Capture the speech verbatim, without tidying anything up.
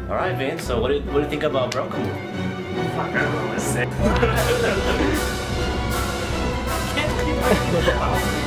All right, Vince. So what do you, what do you think about Bronco Move? Fuck, I don't know what to say.